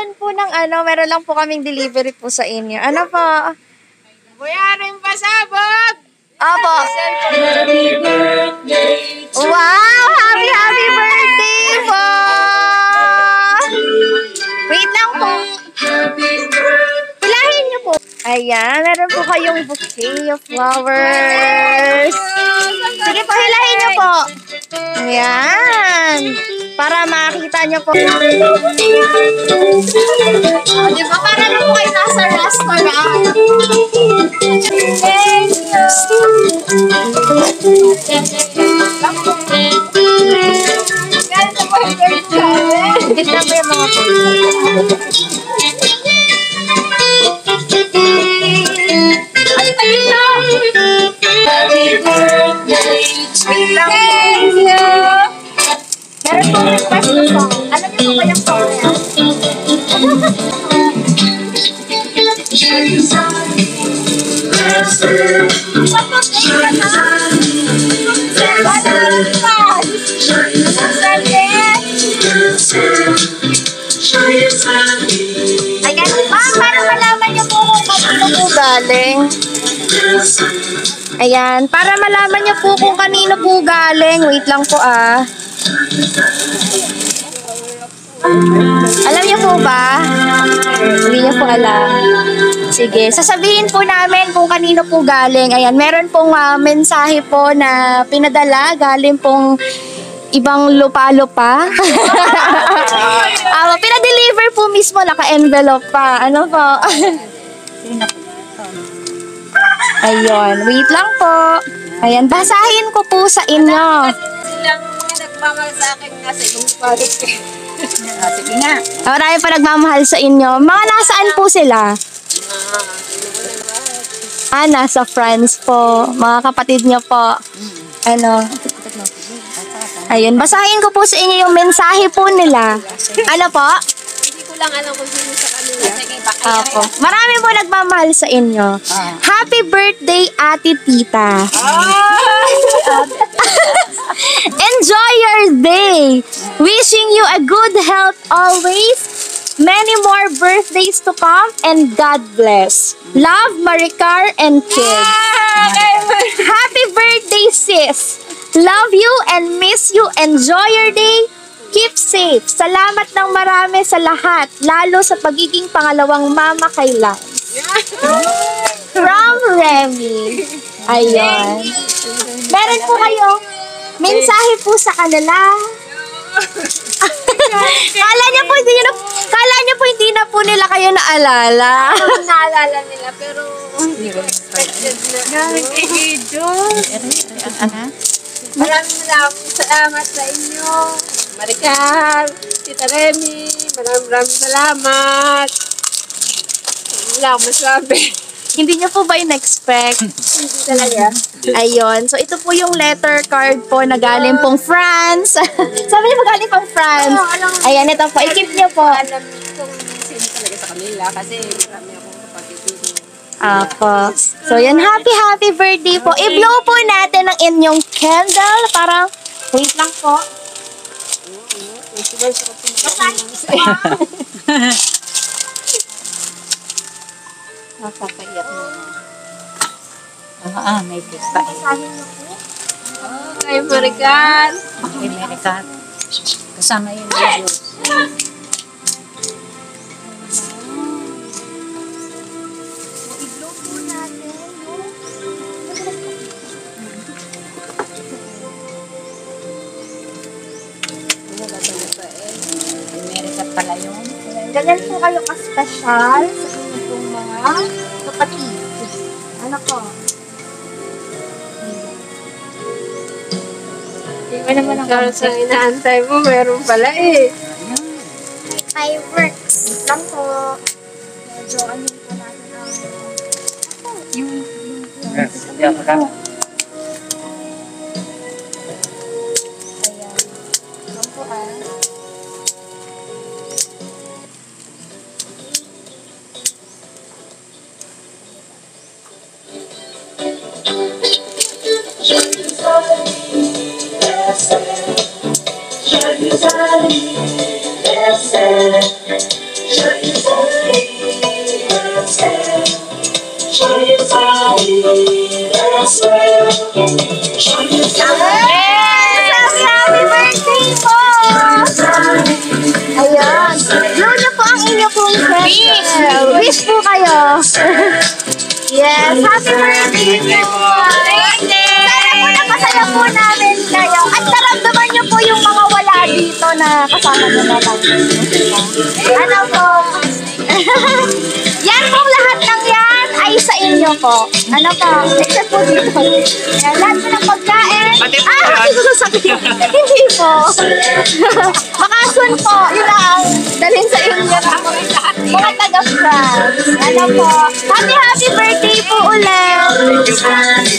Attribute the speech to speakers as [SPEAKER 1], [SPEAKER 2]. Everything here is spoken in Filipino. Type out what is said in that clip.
[SPEAKER 1] meron po ng meron lang po kaming delivery po sa inyo. Ano po?
[SPEAKER 2] Buyaring pasabog!
[SPEAKER 1] Opo. Wow! Happy birthday po! Wait lang po. Pilahin niyo po. Ayan, meron po kayong bouquet of flowers. Sige po, hilahin niyo po. Ayan. Para makita niyo po. Di ba? Para lang po kayo nasa restaurant. Thank you. Ganito po yung birthday. Ganda mo yung mga po. Happy birthday to you. Meron po request na song. Alam niyo po ba yung song na yan? Ayan, para malaman niyo po kung kanino po galing. Ayan, para malaman niyo po kung kanino po galing. Wait lang po Alam niyo po ba? Hindi niyo po alam. Sige, sasabihin po namin kung kanino po galing. Ayan, meron pong mensahe po na pinadala. Galing pong ibang lupa-lupa. Pinadeliver po mismo, naka-envelope pa. Ano po? Ayun, wait lang po. Ayan, basahin ko po sa inyo.
[SPEAKER 2] Silang mga nagmamahal sa akin kasi yung product ko. Sige nga.
[SPEAKER 1] Marami pa nagmamahal sa inyo. Mga nasaan po sila? Nasa France po. Mga kapatid niyo po. Ayun, basahin ko po sa inyo yung mensahe po nila. Ano po?
[SPEAKER 2] Hindi ko lang alam kung sino sa kanila. Sige,
[SPEAKER 1] Opo. Marami po nagmamahal sa inyo. Happy birthday, Ate Tita. Enjoy your day. Wishing you a good health always. Many more birthdays to come and God bless. Love, Maricar and kids. Happy birthday, sis. Love you and miss you. Enjoy your day. Keep safe. Salamat ng marami sa lahat, lalo sa pagiging pangalawang mama kay Lance. From Remy. Ayun. Meron po kayo mensahe po sa kanila. Kala niyo po hindi na po nila kayo naalala.
[SPEAKER 2] Naalala nila pero hindi ko expected na. Maraming salamat sa inyo. Maricar, Tita Remy, maraming salamat. Wala akong masabi.
[SPEAKER 1] Hindi niyo po ba in-expect?
[SPEAKER 2] Hindi talaga.
[SPEAKER 1] Ayun. So, ito po yung letter card po na galing pong France. Sabi niyo po galing pong France. Ayan, ito po. I-keep niyo po.
[SPEAKER 2] Alam kung sino talaga sa kanila kasi marami akong kapatid dito.
[SPEAKER 1] Apo. So, yan. Happy birthday po. I-blow po natin ang inyong candle. Parang, wait lang po.
[SPEAKER 2] Nakakaiyak mo.
[SPEAKER 3] May kista eh.
[SPEAKER 2] Ay, Maricar.
[SPEAKER 3] Okay, Maricar. Kasama yung video.
[SPEAKER 1] I-blow po natin yung
[SPEAKER 3] Amerika pala yun.
[SPEAKER 1] ganyan po kayo ka-special sa inyong mga kapatid. Ano po?
[SPEAKER 2] Iba naman ang karoon sa inaantay mo, meron pala eh.
[SPEAKER 1] Fireworks. Lang po. Medyo ano po natin ang yung Ayan. Lang po
[SPEAKER 4] Show you
[SPEAKER 1] niyo pong special. Wish po kayo. Yes, happy birthday po. Sana po napasaya po namin kayo. At naramdaman niyo po yung mga wala dito na kasama niyo na lang. Ano po? Yan pong lahat ng yan ay sa inyo po. Ano po? Except po dito. Yan, lahat po ng pagkain. Hindi ko sasabihin. Hindi po. Bakasun po. Yun lang. Dalhin sa inyo ng mga taga-France. Ano po? Happy birthday po ulit.